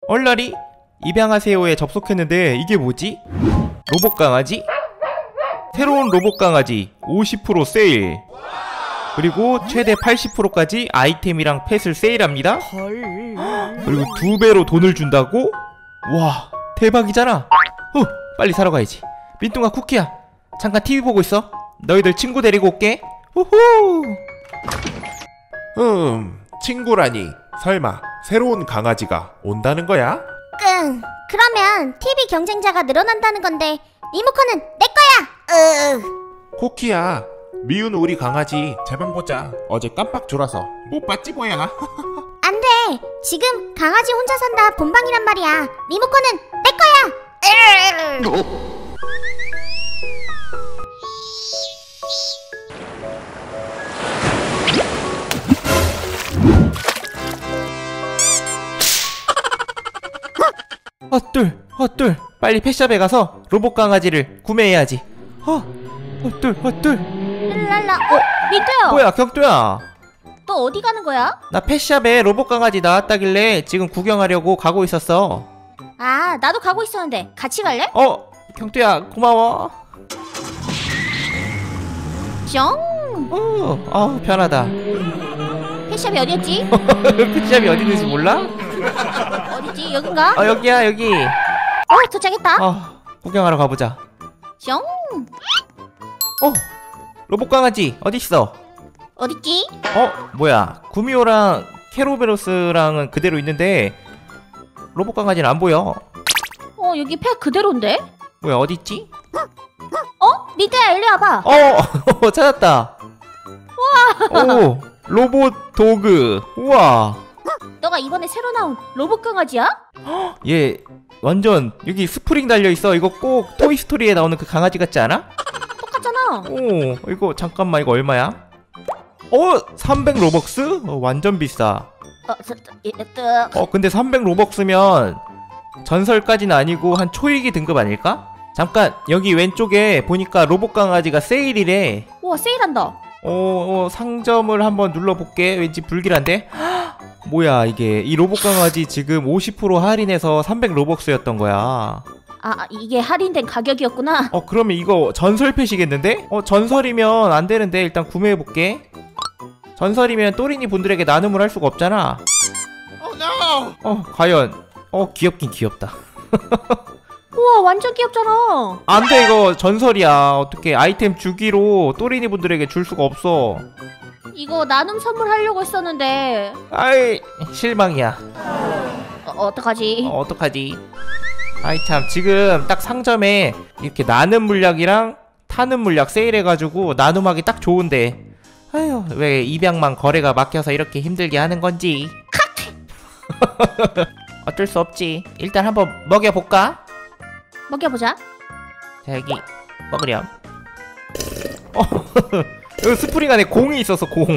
얼라리? 입양하세요에 접속했는데 이게 뭐지? 로봇 강아지? 새로운 로봇 강아지 50% 세일. 그리고 최대 80%까지 아이템이랑 펫을 세일합니다. 그리고 2배로 돈을 준다고? 와, 대박이잖아. 빨리 사러 가야지. 민뚱아, 쿠키야, 잠깐 TV 보고 있어. 너희들 친구 데리고 올게. 후후. 친구라니. 설마 새로운 강아지가 온다는 거야? 그러면 TV 경쟁자가 늘어난다는 건데 리모컨은 내 거야! 쿠키야, 미운 우리 강아지 제발 보자. 어제 깜빡 졸아서 못 봤지 뭐야. 안 돼! 지금 강아지 혼자 산다 본방이란 말이야. 리모컨은 내 거야! 헛둘 빨리 펫샵에 가서 로봇 강아지를 구매해야지. 헛둘 랄라, 민트야! 뭐야, 격도야. 너 어디 가는 거야? 나 펫샵에 로봇 강아지 나왔다길래 지금 구경하려고 가고 있었어. 아, 나도 가고 있었는데 같이 갈래? 경두야, 고마워. 뿅! 편하다. 펫샵이 어디였지? 펫샵이 어디 있는지 몰라? 어디지? 여긴가? 여기야, 여기. 도착했다. 구경하러 가보자. 뿅! 로봇 강아지 어딨어? 어딨지? 뭐야, 구미호랑 케로베로스랑은 그대로 있는데 로봇 강아지는 안 보여. 여기 펫 그대로인데? 뭐야, 어딨지? 민트야, 일리 와봐. 찾았다. 우와. 로봇 도그. 우와. 너가 이번에 새로 나온 로봇 강아지야? 얘 완전 여기 스프링 달려있어. 이거 꼭 토이스토리에 나오는 그 강아지 같지 않아? 똑같잖아. 이거 잠깐만, 이거 얼마야? 300 로벅스? 완전 비싸. 근데 300 로벅스면 전설까지는 아니고 한 초일기 등급 아닐까? 잠깐, 여기 왼쪽에 보니까 로봇 강아지가 세일이래. 우와, 세일한다. 상점을 한번 눌러볼게. 왠지 불길한데? 뭐야, 이게 이 로봇 강아지 지금 50% 할인해서 300 로벅스였던 거야. 이게 할인된 가격이었구나. 그러면 이거 전설 펫이겠는데? 전설이면 안 되는데 일단 구매해볼게. 전설이면 또린이 분들에게 나눔을 할 수가 없잖아. 과연. 귀엽긴 귀엽다. 우와, 완전 귀엽잖아. 안 돼, 이거 전설이야. 어떻게 아이템 주기로 또린이 분들에게 줄 수가 없어. 이거 나눔 선물하려고 했었는데. 아이, 실망이야. 어떡하지? 어떡하지? 아이 참, 지금 딱 상점에 이렇게 나눔 물약이랑 타는 물약 세일해가지고 나눔하기 딱 좋은데, 아휴, 왜 입양만 거래가 막혀서 이렇게 힘들게 하는 건지. 어쩔 수 없지. 일단 한번 먹여볼까? 먹여보자. 자, 여기 먹으렴. 여기 스프링 안에 공이 있어서 공.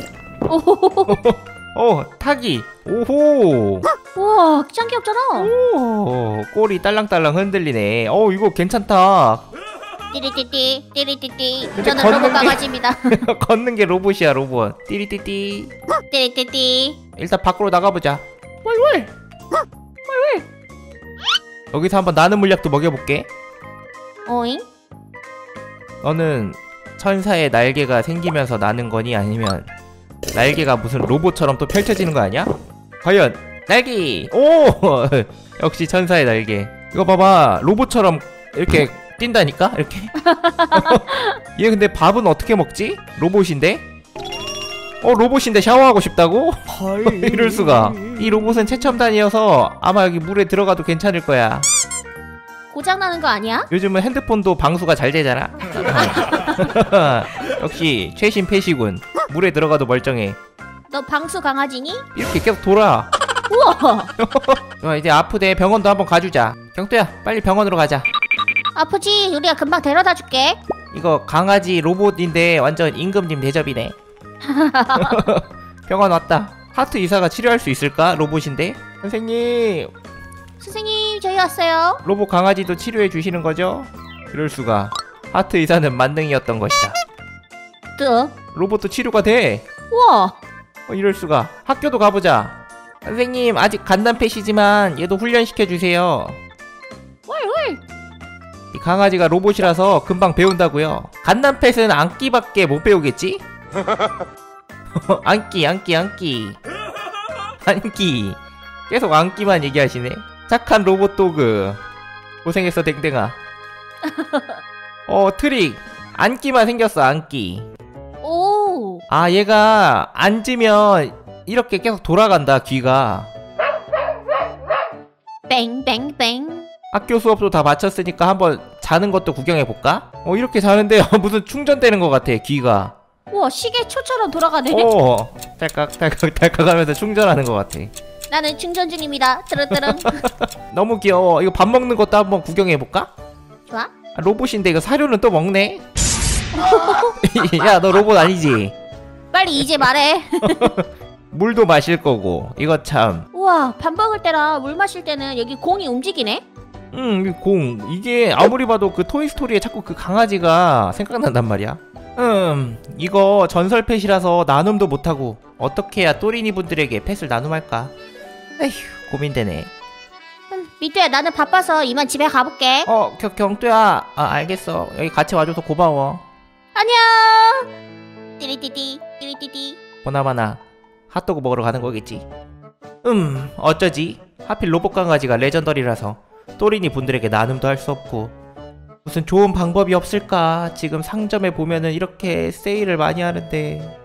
타기. 오호. 우와, 짱 귀엽잖아. 꼬리 딸랑딸랑 흔들리네. 이거 괜찮다. 띠리띠띠 띠리띠띠. 근데 저는 걷는 로봇 게- 강아지입니다. 걷는 게 로봇이야, 로봇. 띠리띠띠. 띠리띠띠. 일단 밖으로 나가보자. 왈왈. 여기서 한번 나는 물약도 먹여볼게. 오잉? 너는 천사의 날개가 생기면서 나는 거니? 아니면 날개가 무슨 로봇처럼 또 펼쳐지는 거 아니야? 과연 날개! 역시 천사의 날개. 이거 봐봐, 로봇처럼 이렇게 뛴다니까? 이렇게. 얘 근데 밥은 어떻게 먹지? 로봇인데? 로봇인데 샤워하고 싶다고? 이럴 수가. 이 로봇은 최첨단이어서 아마 여기 물에 들어가도 괜찮을 거야. 고장나는 거 아니야? 요즘은 핸드폰도 방수가 잘 되잖아. 역시 최신 펫이군. 물에 들어가도 멀쩡해. 너 방수 강아지니? 이렇게 계속 돌아. 우와. 이제 아프대. 병원도 한번 가주자. 경토야, 빨리 병원으로 가자. 아프지? 우리가 금방 데려다 줄게. 이거 강아지 로봇인데 완전 임금님 대접이네. 병원 왔다. 하트 의사가 치료할 수 있을까? 로봇인데. 선생님, 선생님, 저희 왔어요. 로봇 강아지도 치료해 주시는 거죠? 이럴 수가. 하트 의사는 만능이었던 것이다. 뜨. 로봇도 치료가 돼. 우와. 이럴 수가. 학교도 가보자. 선생님 아직 간단펫이지만 얘도 훈련시켜주세요. 헐헐. 이 강아지가 로봇이라서 금방 배운다고요. 간단펫은 안기밖에 못 배우겠지? 안기 계속 안기만 얘기하시네. 착한 로봇 도그 고생했어 댕댕아. 트릭 안기만 생겼어. 안기. 오. 아 얘가 앉으면 이렇게 계속 돌아간다. 귀가. 뱅뱅뱅. 학교 수업도 다 마쳤으니까 한번 자는 것도 구경해볼까? 이렇게 자는데 무슨 충전되는 것 같아 귀가. 우와, 시계 초처럼 돌아가네. 딸깍 하면서 충전하는 것 같아. 나는 충전 중입니다. 뜨르뜨릉. 너무 귀여워. 이거 밥 먹는 것도 한번 구경해볼까? 좋아? 로봇인데 이거 사료는 또 먹네? 야 너 로봇 아니지? 빨리 이제 말해. 물도 마실 거고 이거 참. 우와, 밥 먹을 때랑 물 마실 때는 여기 공이 움직이네? 이게 아무리 봐도 그 토이스토리에 자꾸 그 강아지가 생각난단 말이야. 이거 전설펫이라서 나눔도 못하고 어떻게 해야 또린이 분들에게 펫을 나눔할까? 에휴 고민되네. 미뚜야, 나는 바빠서 이만 집에 가볼게. 경뚜야. 알겠어. 여기 같이 와줘서 고마워. 안녕. 띠리띠띠 띠리띠띠. 보나마나 핫도그 먹으러 가는 거겠지. 어쩌지? 하필 로봇 강아지가 레전더리라서 또린이 분들에게 나눔도 할 수 없고 무슨 좋은 방법이 없을까? 지금 상점에 보면은 이렇게 세일을 많이 하는데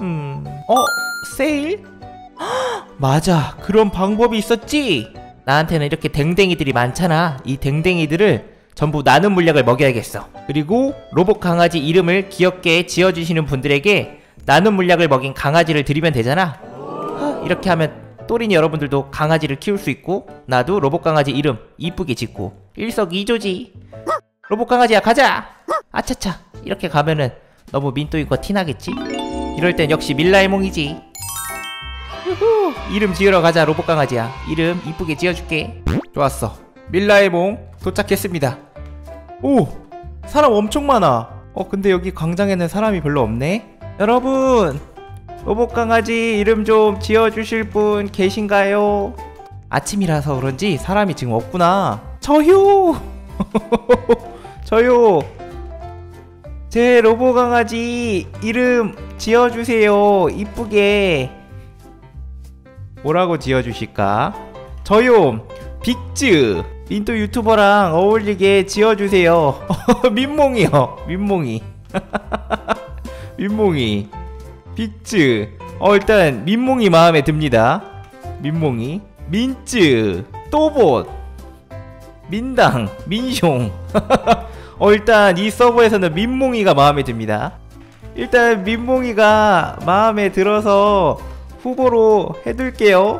세일? 맞아, 그런 방법이 있었지? 나한테는 이렇게 댕댕이들이 많잖아. 이 댕댕이들을 전부 나눔 물약을 먹여야겠어. 그리고 로봇 강아지 이름을 귀엽게 지어주시는 분들에게 나눔 물약을 먹인 강아지를 드리면 되잖아. 이렇게 하면 또린이 여러분들도 강아지를 키울 수 있고 나도 로봇 강아지 이름 이쁘게 짓고 일석이조지. 로봇 강아지야 가자. 아차차. 이렇게 가면은 너무 민또인 거 티나겠지? 이럴 땐 역시 밀라에몽이지. 유후, 이름 지으러 가자. 로봇 강아지야 이름 이쁘게 지어줄게. 좋았어, 밀라에몽 도착했습니다. 오, 사람 엄청 많아. 근데 여기 광장에는 사람이 별로 없네. 여러분, 로봇 강아지 이름 좀 지어주실 분 계신가요? 아침이라서 그런지 사람이 지금 없구나. 저요. 저요. 제 로봇 강아지 이름 지어주세요. 이쁘게. 뭐라고 지어주실까? 저요. 빅즈. 민또 유튜버랑 어울리게 지어주세요. 민몽이요. 민몽이. 민몽이. 빅즈. 일단 민몽이 마음에 듭니다. 민몽이. 민쯔. 또봇. 민당. 민숑. 일단 이 서버에서는 민몽이가 마음에 듭니다. 일단 민몽이가 마음에 들어서 후보로 해둘게요.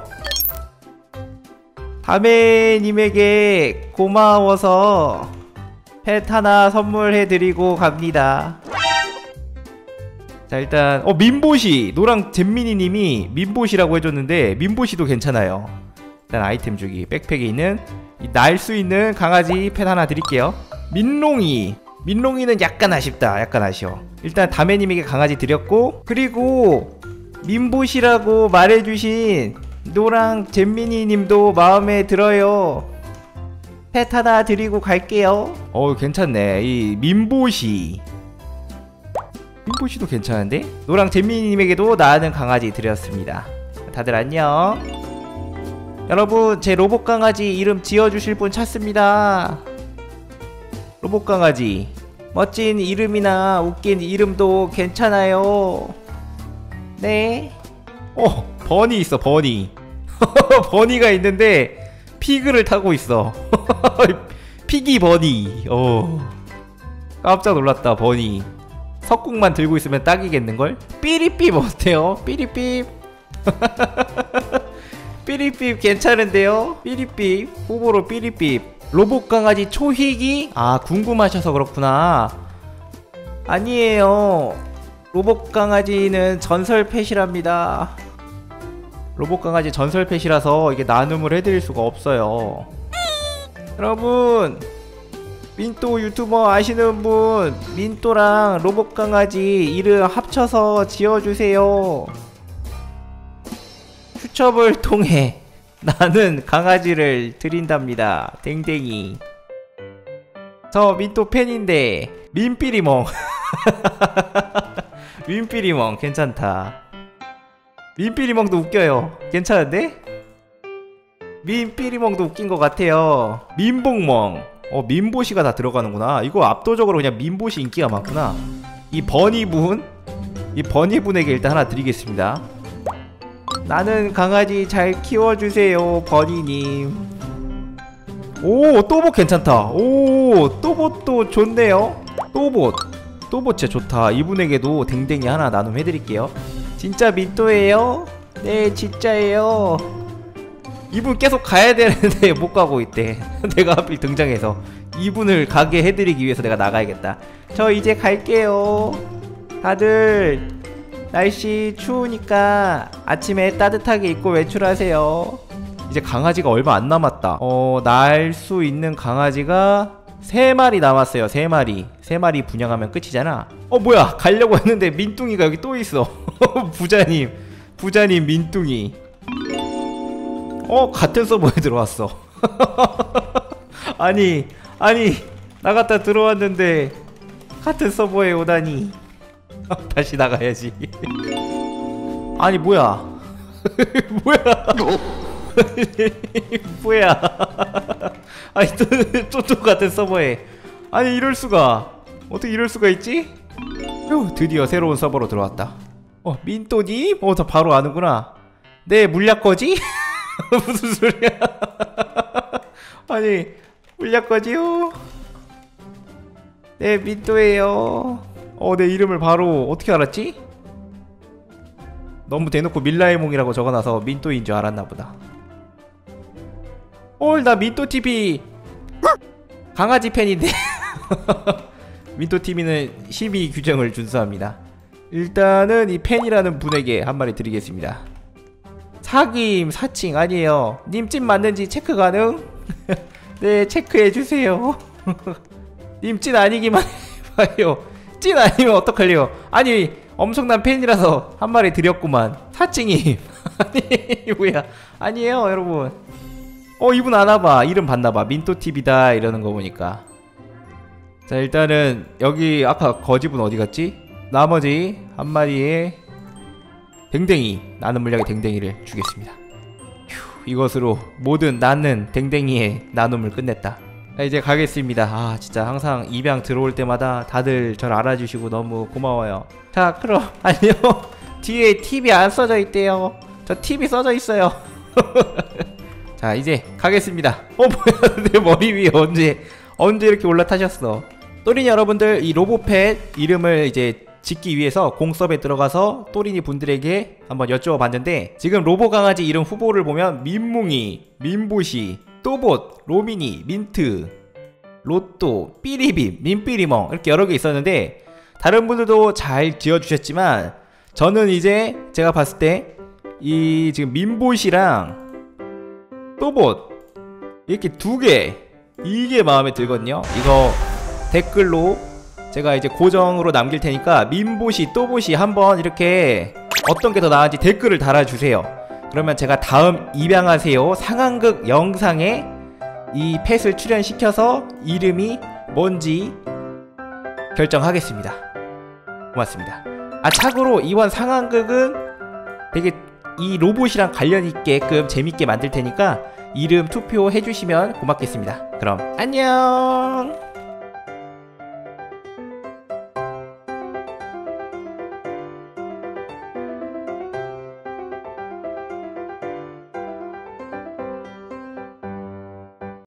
다메님에게 고마워서 펫 하나 선물해드리고 갑니다. 자, 일단 민보시. 노랑 잼민이님이 민보시라고 해줬는데 민보시도 괜찮아요. 일단 아이템 주기. 백팩에 있는 날 수 있는 강아지 펫 하나 드릴게요. 민롱이. 민롱이는 약간 아쉽다. 약간 아쉬워. 일단 다메님에게 강아지 드렸고, 그리고 민보시라고 말해주신 노랑 잼민이님도 마음에 들어요. 펫 하나 드리고 갈게요. 괜찮네. 이 민보시. 민보시도 괜찮은데? 노랑 잼민이님에게도 나는 강아지 드렸습니다. 다들 안녕. 여러분, 제 로봇 강아지 이름 지어주실 분 찾습니다. 로봇 강아지 멋진 이름이나 웃긴 이름도 괜찮아요. 네. 버니 있어. 버니. 버니가 있는데 피그를 타고 있어. 피기 버니. 깜짝 놀랐다. 버니 석궁만 들고 있으면 딱이겠는걸? 삐리삐 어때요? 삐리삐. 삐리삐 괜찮은데요? 삐리삐 후보로 삐리삐. 로봇 강아지 초희기? 궁금하셔서 그렇구나. 아니에요. 로봇 강아지는 전설 펫이랍니다. 로봇 강아지 전설 펫이라서 이게 나눔을 해드릴 수가 없어요. 여러분, 민또 유튜버 아시는 분, 민또랑 로봇 강아지 이름 합쳐서 지어주세요. 추첨을 통해 나는 강아지를 드린답니다. 댕댕이. 저 민또 팬인데 민삐리멍. 민삐리멍 괜찮다. 민삐리멍도 웃겨요. 괜찮은데? 민삐리멍도 웃긴 것 같아요. 민봉멍. 민보시가 다 들어가는구나. 이거 압도적으로 그냥 민보시 인기가 많구나. 이 버니분에게 일단 하나 드리겠습니다. 나는 강아지 잘 키워주세요, 버니님. 오, 또봇 괜찮다. 오, 또봇도 좋네요. 또봇 진짜 좋다. 이분에게도 댕댕이 하나 나눔해드릴게요. 진짜 민또예요? 네, 진짜예요. 이분 계속 가야 되는데 못 가고 있대. 내가 하필 등장해서 이분을 가게 해드리기 위해서 내가 나가야겠다. 저 이제 갈게요. 다들 날씨 추우니까 아침에 따뜻하게 입고 외출하세요. 이제 강아지가 얼마 안 남았다. 날 수 있는 강아지가 3마리 남았어요. 3마리 분양하면 끝이잖아. 뭐야, 가려고 했는데 민뚱이가 여기 또 있어. 부자님 민뚱이. 같은 서버에 들어왔어. 아니 나갔다 들어왔는데 같은 서버에 오다니. 다시 나가야지. 아니 뭐야. 뭐야. 아니 또 같은 서버에. 아니 이럴수가. 어떻게 이럴 수가 있지? 휴, 드디어 새로운 서버로 들어왔다. 민또님? 다 바로 아는구나. 네, 물약거지? 무슨 소리야. 아니 물약거지요? 네, 민또예요. 내 이름을 바로 어떻게 알았지? 너무 대놓고 밀라이몽이라고 적어놔서 민또인 줄 알았나보다. 나 민또TV 강아지 팬인데. 민또TV는 심의 규정을 준수합니다. 일단은 이 팬이라는 분에게 한 마리 드리겠습니다. 사김 사칭 아니에요. 님 찐 맞는지 체크 가능? 네, 체크해주세요. 님 찐 아니기만 해봐요. 찐 아니면 어떡할래요? 아니 엄청난 팬이라서 한 마리 드렸구만. 사칭이. 아니 뭐야. 아니에요 여러분. 이분 아나봐. 이름 봤나봐. 민또TV다 이러는 거 보니까. 자, 일단은 여기 아까 거지분 어디갔지? 나머지 한 마리의 댕댕이, 나는 물약의 댕댕이를 주겠습니다. 휴, 이것으로 모든 나는 댕댕이의 나눔을 끝냈다. 자, 이제 가겠습니다. 진짜 항상 입양 들어올 때마다 다들 절 알아주시고 너무 고마워요. 자, 그럼 안녕. 뒤에 TV 안 써져 있대요. 저 TV 써져 있어요. 자, 이제 가겠습니다. 뭐야. 내 머리 위에 언제 이렇게 올라타셨어. 또린 여러분들, 이 로보펫 이름을 이제 짓기 위해서 공섭에 들어가서 또린이 분들에게 한번 여쭤봤는데, 지금 로보 강아지 이름 후보를 보면 민뭉이, 민보시, 또봇, 로미니, 민트, 로또, 삐리빔, 민삐리멍 이렇게 여러 개 있었는데, 다른 분들도 잘 지어주셨지만 저는 이제 제가 봤을 때 이 지금 민보시랑 또봇 이렇게 2개, 이게 마음에 들거든요. 이거 댓글로 제가 이제 고정으로 남길 테니까 민보시, 또봇이 한번 이렇게 어떤 게 더 나은지 댓글을 달아주세요. 그러면 제가 다음 입양하세요 상황극 영상에 이 펫을 출연시켜서 이름이 뭔지 결정하겠습니다. 고맙습니다. 참고로 이번 상황극은 되게 이 로봇이랑 관련 있게끔 재밌게 만들 테니까 이름 투표해주시면 고맙겠습니다. 그럼 안녕.